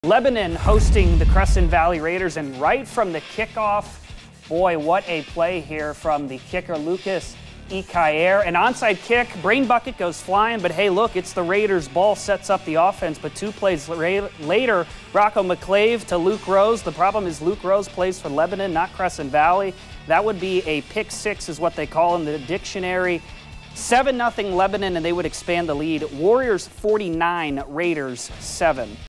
Lebanon hosting the Crescent Valley Raiders, and right from the kickoff, boy, what a play here from the kicker, Lucas Ikayer. An onside kick, brain bucket goes flying, but hey, look, it's the Raiders' ball, sets up the offense. But 2 plays later, Rocco McClave to Luke Rose. The problem is Luke Rose plays for Lebanon, not Crescent Valley. That would be a pick six is what they call in the dictionary. 7-0 Lebanon, and they would expand the lead. Warriors 49, Raiders 7.